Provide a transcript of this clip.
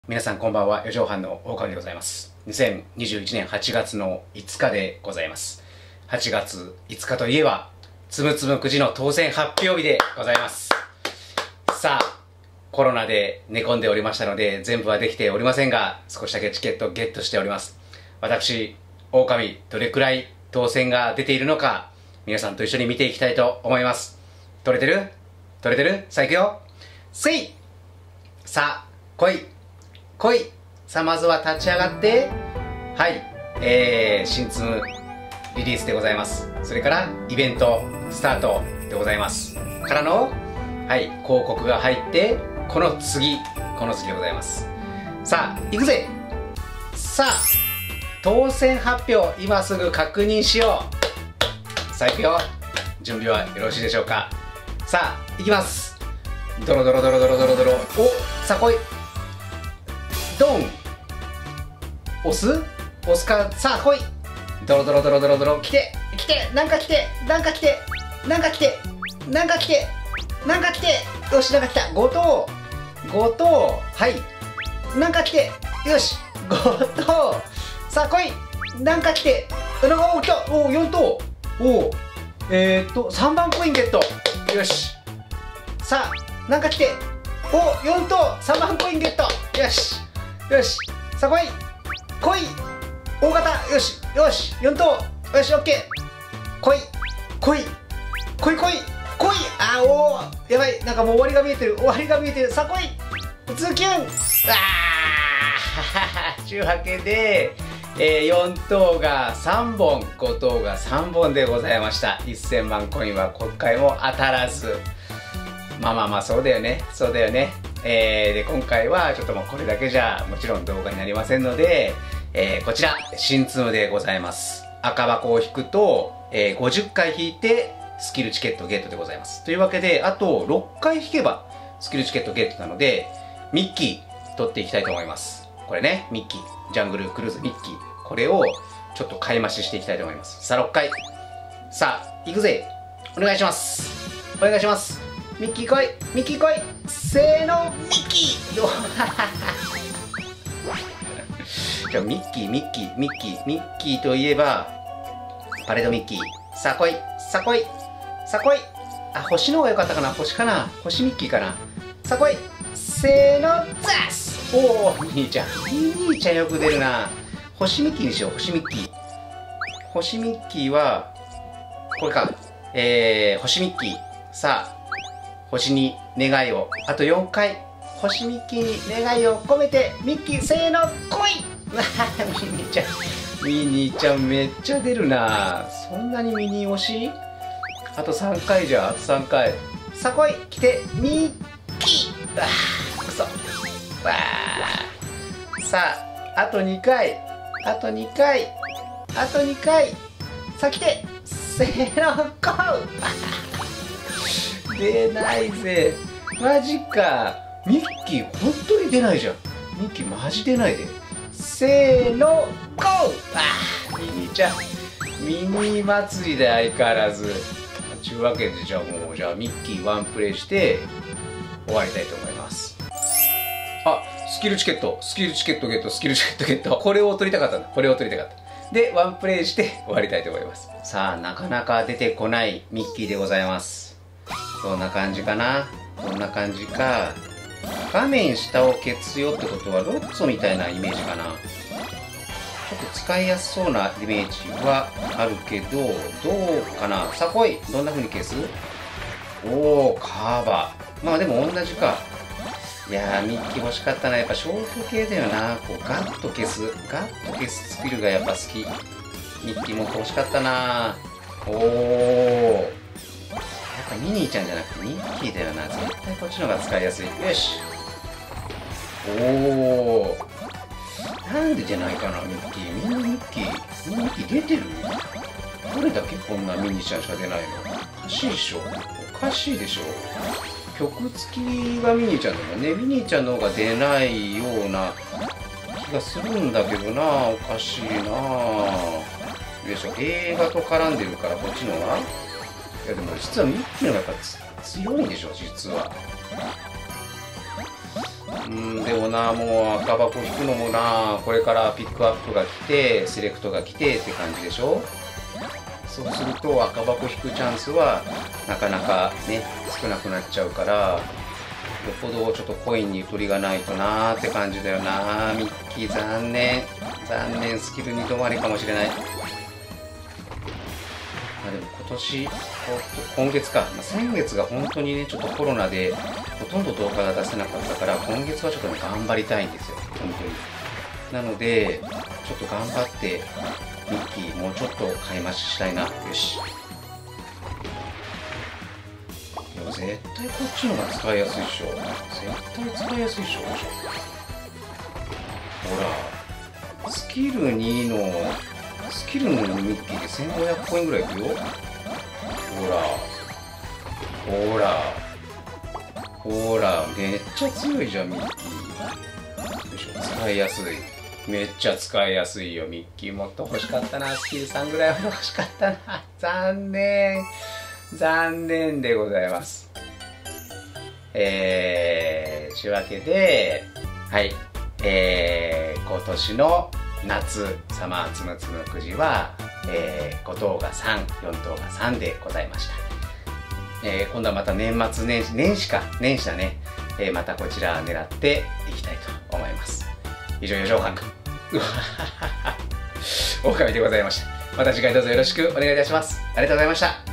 皆さんこんばんは、四畳半の大川でございます。2021年8月の5日でございます。8月5日といえば、つむつむくじの当選発表日でございます。さあ、コロナで寝込んでおりましたので、全部はできておりませんが、少しだけチケットをゲットしております。私、狼、どれくらい当選が出ているのか、皆さんと一緒に見ていきたいと思います。取れてるさあ行くよ。せいさあ、来い来い。さあまずは立ち上がって、はい、新ツムリリースでございます。それからイベントスタートでございますからの、はい、広告が入って、この次でございます。さあ行くぜ。さあ当選発表、今すぐ確認しよう。さあ行くよ。準備はよろしいでしょうか。さあ行きます。ドロドロドロドロドロドロ。お、さあ来い。ドン。押すか。さあ来い。ドロドロドロドロドロ。来てなんか来てよし、なんか来た。5等。はい、なんか来て、よし5等。さあ来い。なんか来て、なんか来た。おお4等。おお3番コインゲット。よし。さあなんか来て、お4等3番コインゲット。よしさあ来い大型。よし4等。よしオッケー。来いあーおーやばい、なんかもう終わりが見えてる。さあ来いズキュン。ちゅうわけで、4等が3本、5等が3本でございました。1000万コインは今回も当たらず。まあそうだよね。で今回はちょっともうこれだけじゃもちろん動画になりませんので、こちら新ツムでございます。赤箱を引くと、50回引いてスキルチケットゲットでございます。というわけで、あと6回引けばスキルチケットゲットなので、ミッキー取っていきたいと思います。これね、ミッキージャングルクルーズミッキー、これをちょっと買い増ししていきたいと思います。さあ6回。さあ行くぜ。お願いします。ミッキー来い。せーのミッキー。じゃあミッキーといえばパレードミッキー。さあ来い。あ、星の方が良かったかな。星ミッキーかな。さあ来い。せーのザス。おお、ミニーちゃんよく出るな。星ミッキーにしよう。星ミッキーはこれか。星ミッキー。さあ星に願いを、あと4回。星ミッキーに願いを込めて、ミッキーせーの来い。ミニーちゃんめっちゃ出るな。そんなにミニー推し。あと3回じゃ。あと3回。さあ来い。来てミッキー。くそ。さああと2回。さあ来てせーのゴー。出ないぜ。マジか。ミッキー本当に出ないじゃん。ミッキーマジ出ないで。せーのゴー。ミニーちゃんミニー祭りで相変わらず。というわけで、じゃあミッキーワンプレイして終わりたいと思います。あ、スキルチケットゲット。これを取りたかったで、ワンプレイして終わりたいと思います。さあなかなか出てこないミッキーでございます。どんな感じか。画面下を消すよってことはロッツォみたいなイメージかな。ちょっと使いやすそうなイメージはあるけど、どうかな。さあ来い。どんな風に消す。おー、カーバー。まあでも同じか。いやー、ミッキー欲しかったな。やっぱ消去系だよな。こうガッと消すスキルがやっぱ好き。ミッキーも欲しかったな。おー、やっぱミニーちゃんじゃなくてミッキーだよな。絶対こっちの方が使いやすい。よし。おお、なんで出ないかな。ミッキー、みんなミッキー出てる。どれだけこんなミニーちゃんしか出ないの。おかしいでしょ。曲付きはミニーちゃんだもんね。ミニーちゃんの方が出ないような気がするんだけどな。おかしいな。よいしょ。映画と絡んでるからこっちのが。いやでも実はミッキーの方がやっぱ強いんでしょ、実は。 でもな、もう赤箱引くのもな、これからピックアップが来てセレクトが来てって感じでしょ。そうすると赤箱引くチャンスはなかなかね少なくなっちゃうから、よっぽどちょっとコインにゆとりがないとなーって感じだよな。ミッキー残念スキル2度まりかもしれない。でも今月か、先月が本当にねちょっとコロナでほとんど動画が出せなかったから、今月はちょっとね頑張りたいんですよ本当に。なのでちょっと頑張ってミッキーもうちょっと買い増ししたいな。よし、いや絶対こっちの方が使いやすいでしょ。絶対使いやすいでしょ。ほらスキル2のミッキーで1500コインぐらいいくよ。ほらめっちゃ強いじゃんミッキー。よいしょ、使いやすい。めっちゃ使いやすいよ。ミッキーもっと欲しかったな。スキル3ぐらいは欲しかったな。残念でございます。というわけで、はい、今年の夏サマーつむつむくじは、5等が3、4等が3でございました。今度はまた年始だね。またこちら狙っていきたいと思います。以上、4畳半狼でございました。また次回どうぞよろしくお願いいたします。ありがとうございました。